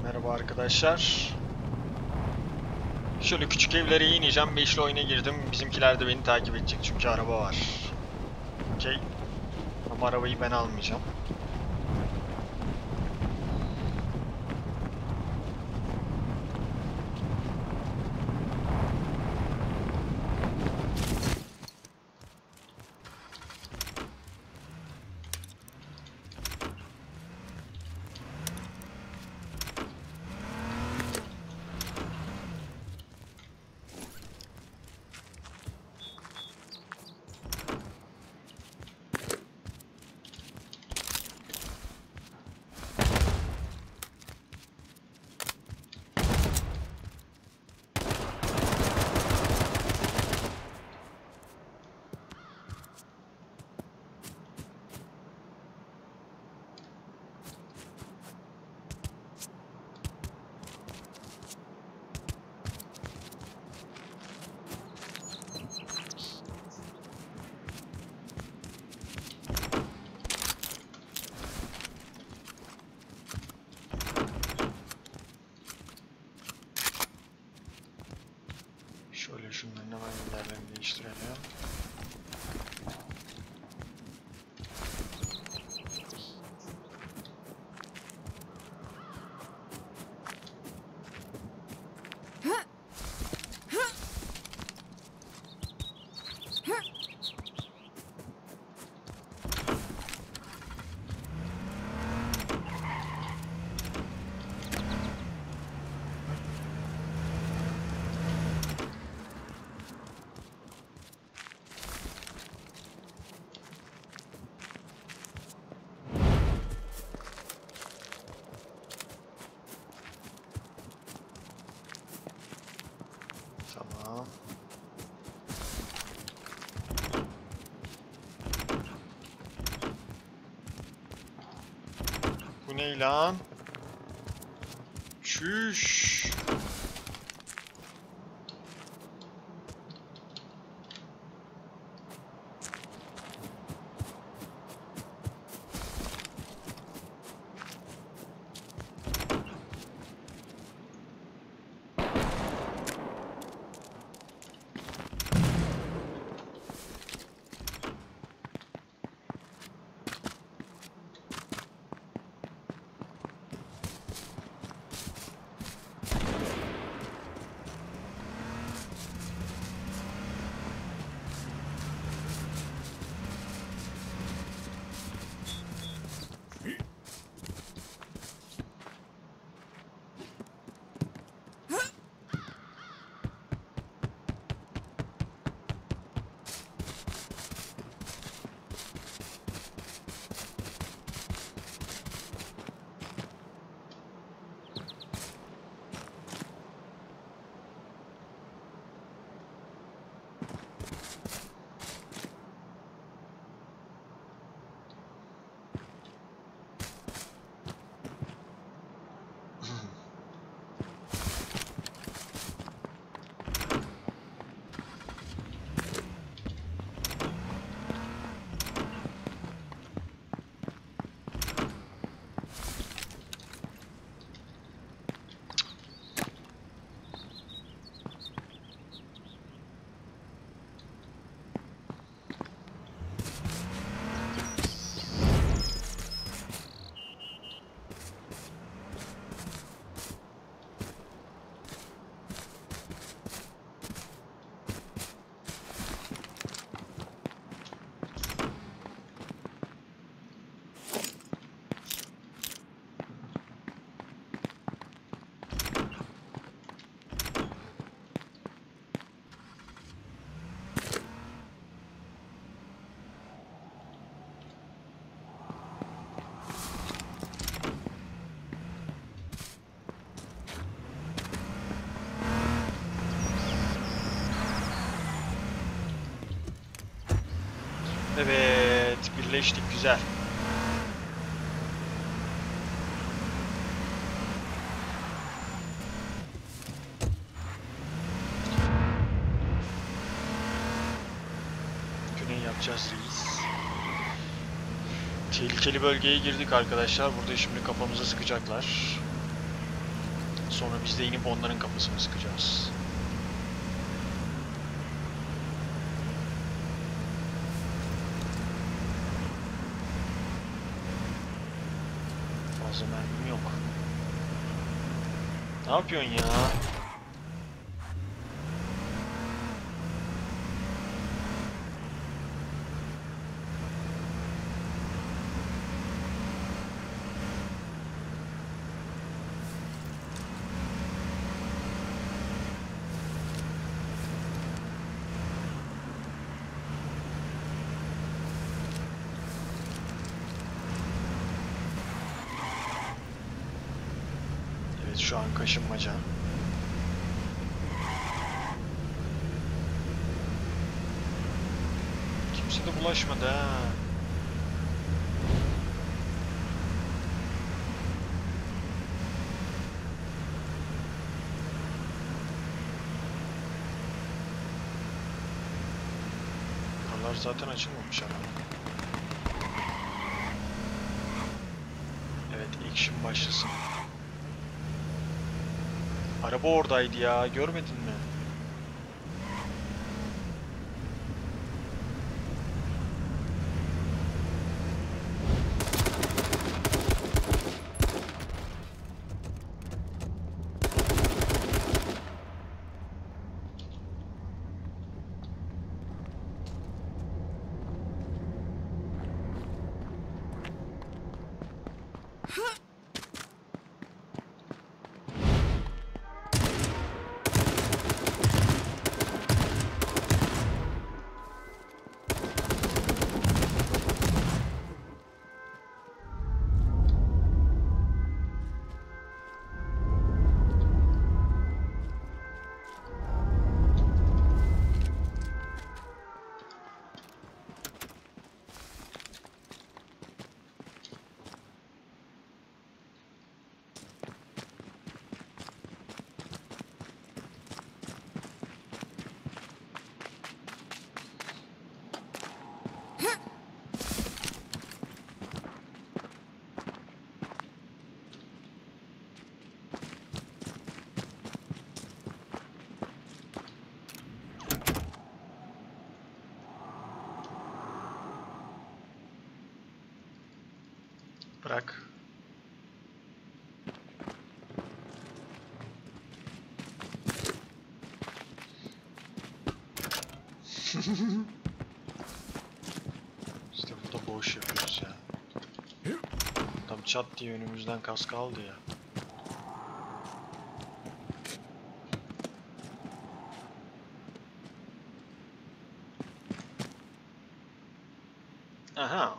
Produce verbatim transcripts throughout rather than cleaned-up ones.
Merhaba arkadaşlar. Şöyle küçük evlere ineceğim. Beşli oyuna girdim. Bizimkiler de beni takip edecek çünkü araba var. Okey. Ama arabayı ben almayacağım. Şöyle şunların hemen yerlerini değiştirelim. Tamam. Bu ne lan? Şüş. Evet, birleştik, güzel. Güney yapacağız reis. Tehlikeli bölgeye girdik arkadaşlar. Burada şimdi kafamıza sıkacaklar. Sonra biz de inip onların kafasını sıkacağız. Fazla mermim yok. Ne yapıyorsun ya? Evet, şu an kaşınmaca. Kimse de bulaşmadı ha. Farlar zaten açılmamış araba. Evet, action başlasın. Araba oradaydı ya, görmedin mi? Bırak. İşte burada boş yapıyoruz ya. Tam çat diye önümüzden kask aldı ya. Aha.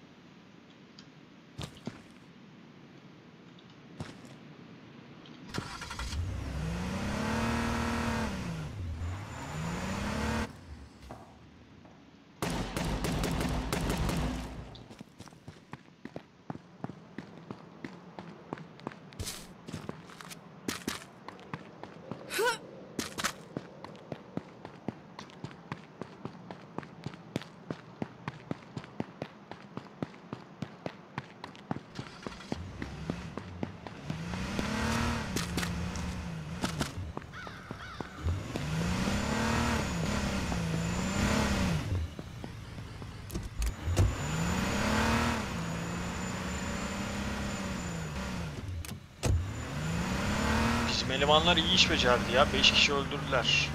Bizim elemanlar iyi iş becerdi ya. beş kişi öldürdüler.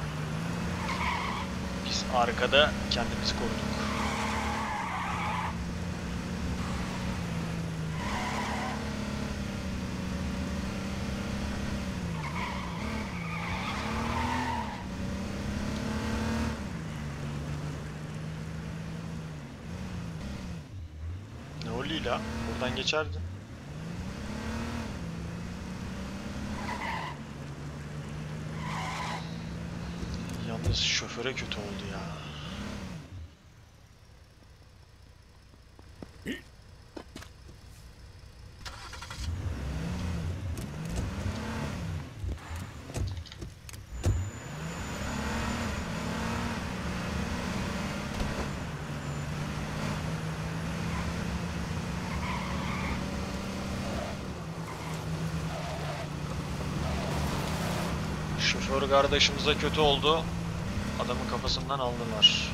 Biz arkada kendimizi koruduk. Ne oluyor la? Buradan geçerdin. Yalnız şoföre kötü oldu ya. Şoför kardeşimize kötü oldu. Adamın kafasından aldılar.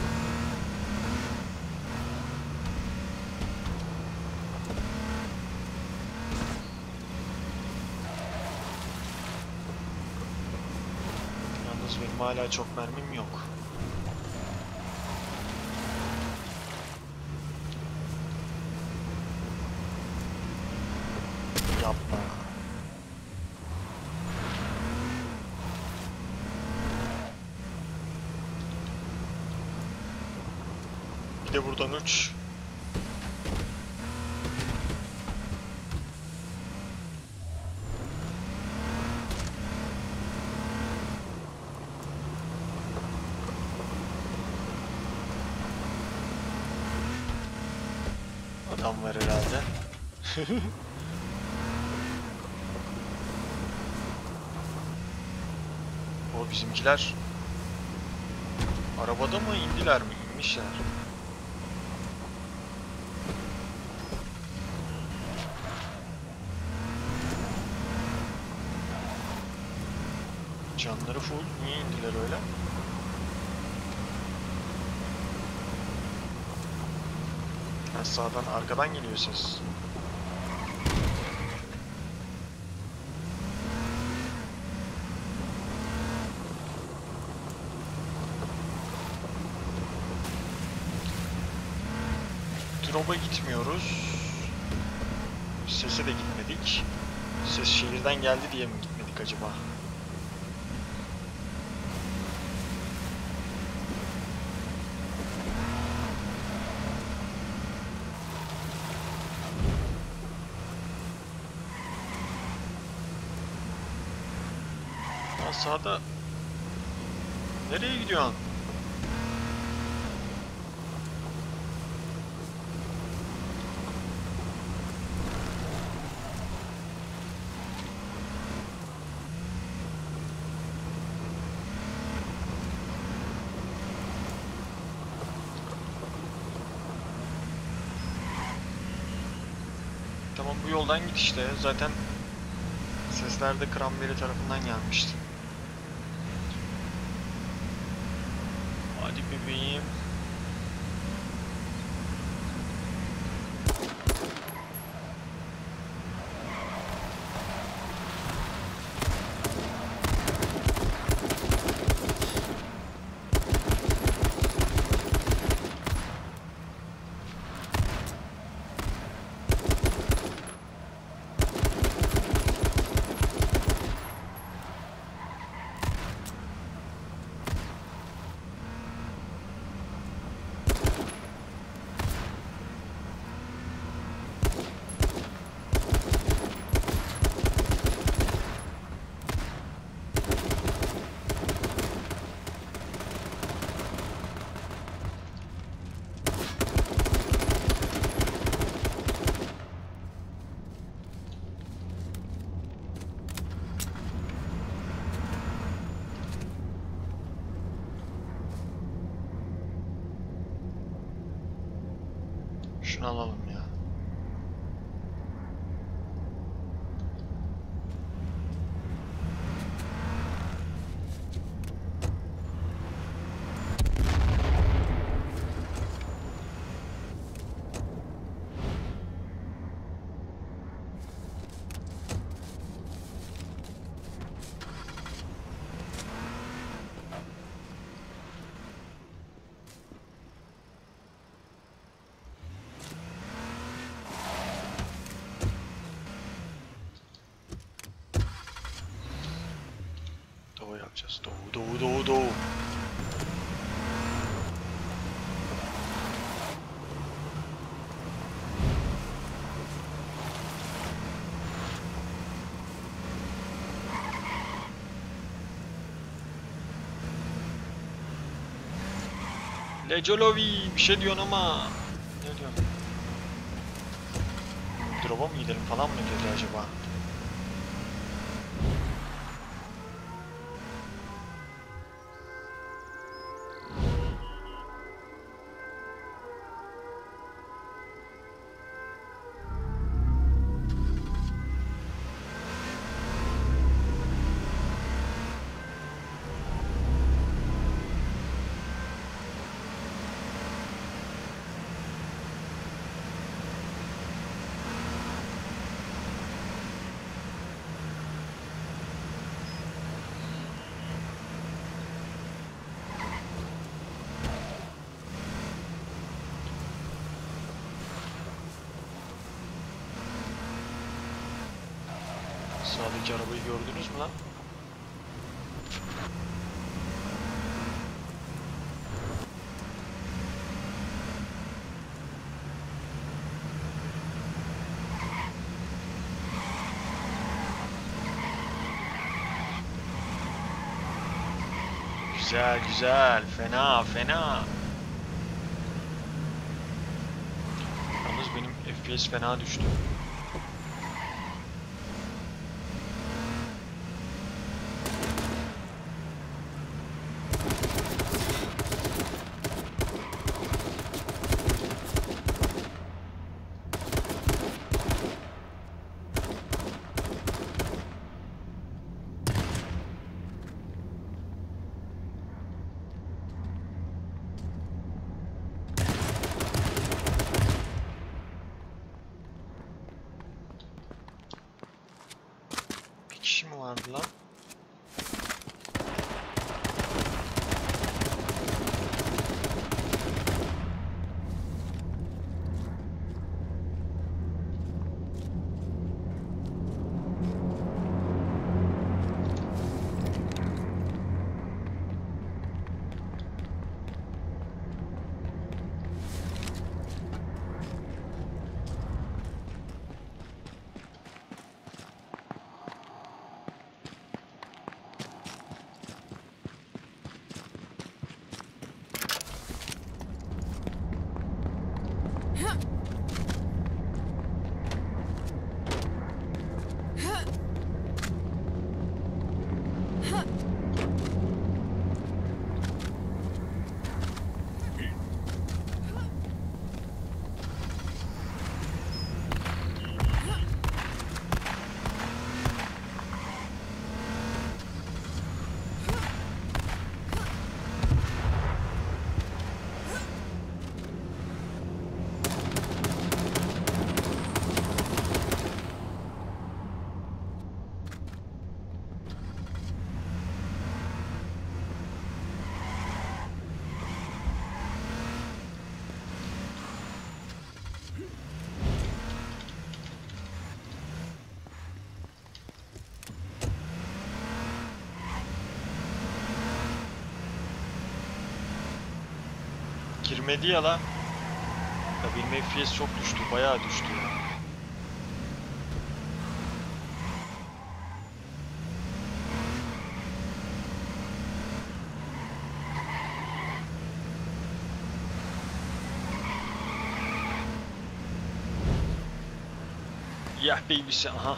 Yalnız benim hala çok mermim yok. Yapma. Bir de buradan uç. Adam var herhalde. O bizimkiler arabada mı indiler mi? İnmişler. Canları full. Niye indiler öyle? Ha, sağdan arkadan geliyor ses. Drop'a gitmiyoruz. Sese de gitmedik. Ses şehirden geldi diye mi gitmedik acaba? Aa, sağda. Nereye gidiyorsun? Tamam, bu yoldan git işte. Zaten sesler de Cranberry tarafından gelmişti. Hadi bebeğim. Şunu alalım ya. Doğu yapacağız. Doğu, doğu, doğu, doğu. Lecolovi bir şey diyorsun ama ne diyorsun? Drop'a mı gidelim falan mı dedi acaba? Sağdaki arabayı gördünüz mü lan? Güzel güzel. Fena fena. Yalnız benim F P S fena düştü. Bir kişi mi vardı lan? Girmedi ya lan. Ya benim F P S çok düştü. Bayağı düştü ya. Yah babysi aha.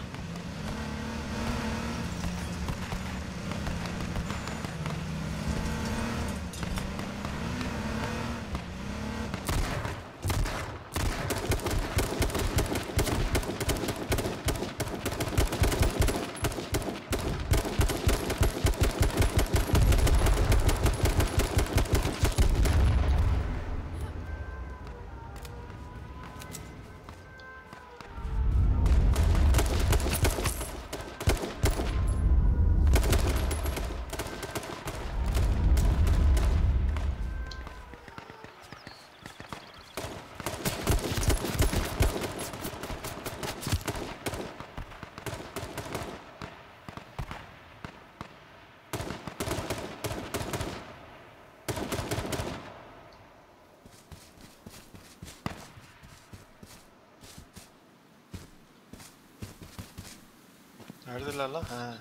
Neredeler lan? He.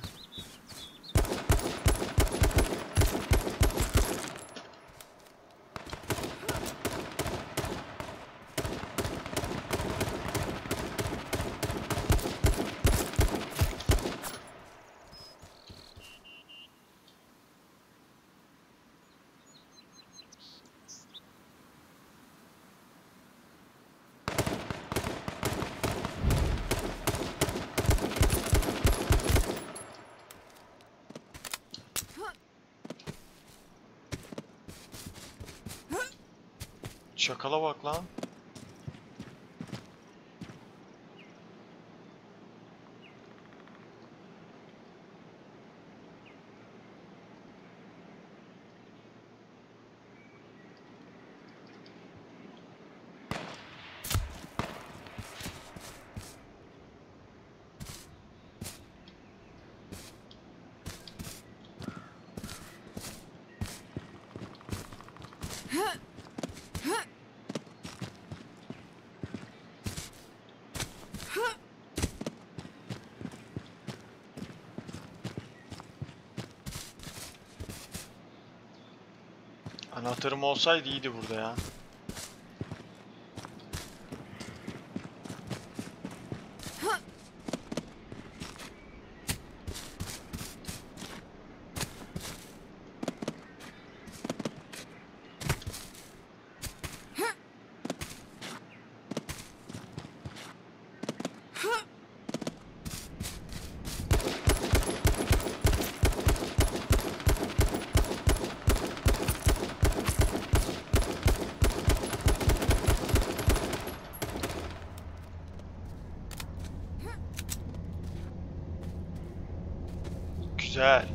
Çakala bak lan. Anahtarım olsaydı iyiydi burada ya. Güzel.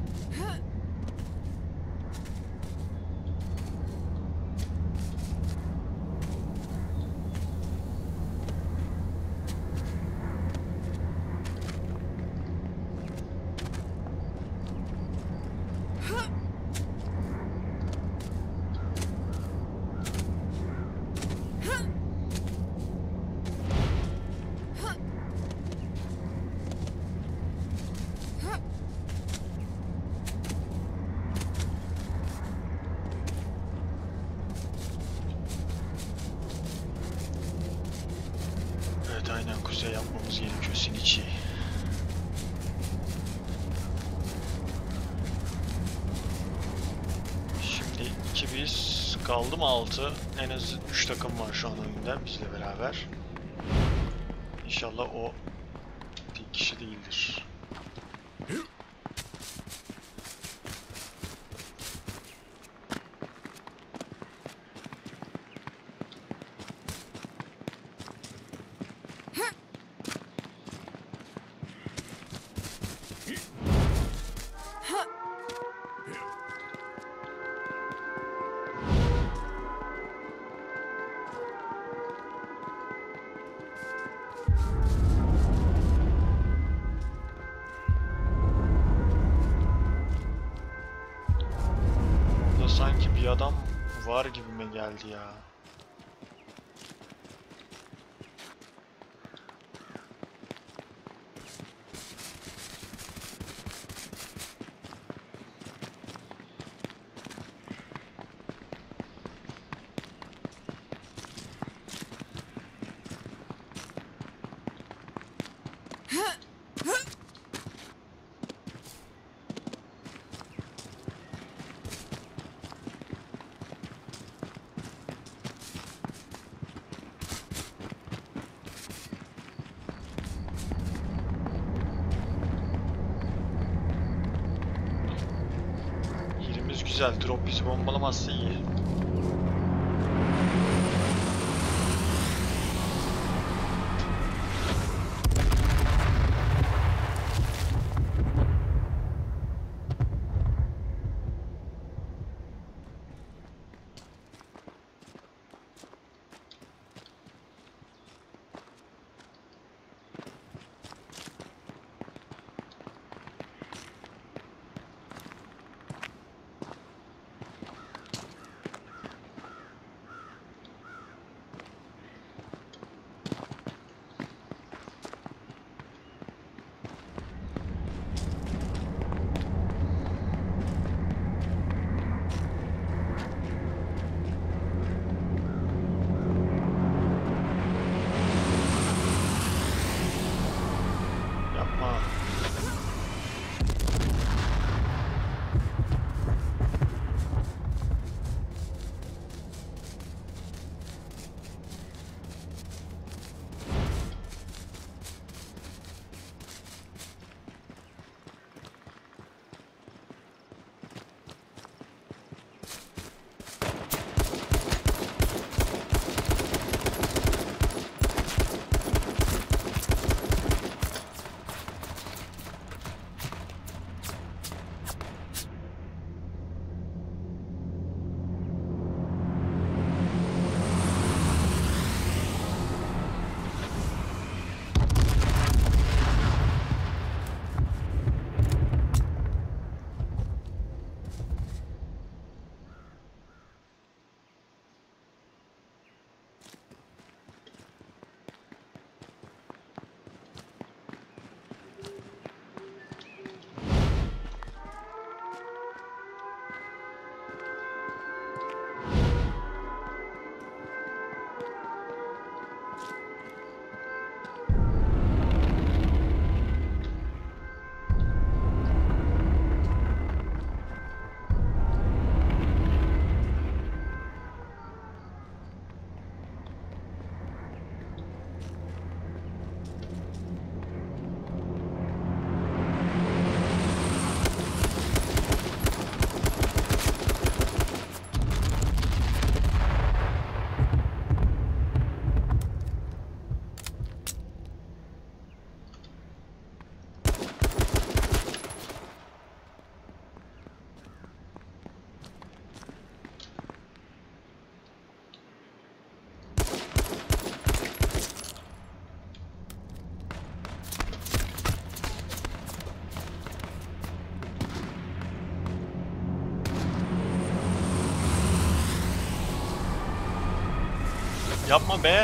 Evet, aynen kuzey yapmamız gerekiyor Sinichi. Şimdi iki biz kaldı mı altı? En az üç takım var şu an oyunda bizle beraber. İnşallah o tek kişi değildir. Sanki bir adam var gibime geldi ya. Güzel, drop bizi bombalamazsa iyi. Yapma be.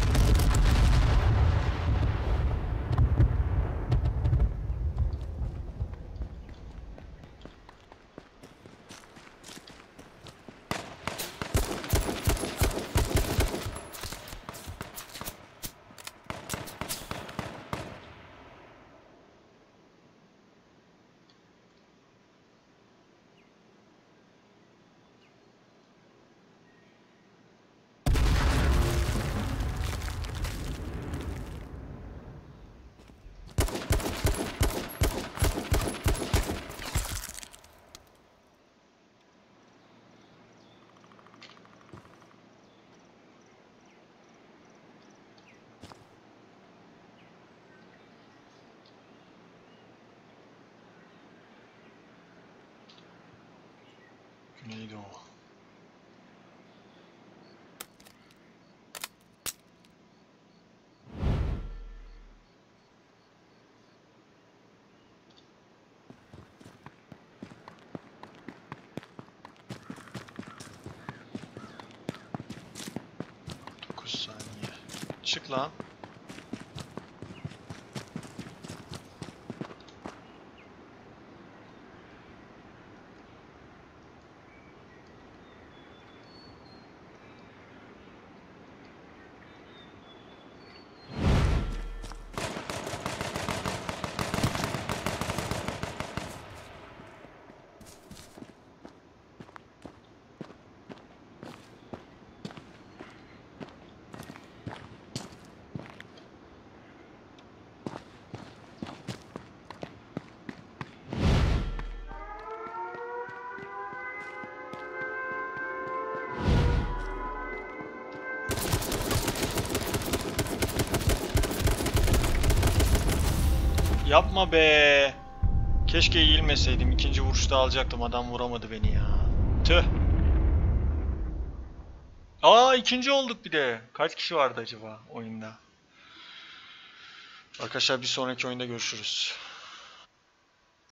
Neydi o? dokuz saniye. Çık lan. Yapma be. Keşke eğilmeseydim. İkinci vuruşta alacaktım. Adam vuramadı beni ya. Tüh. Aa, ikinci olduk bir de. Kaç kişi vardı acaba oyunda? Arkadaşlar bir sonraki oyunda görüşürüz.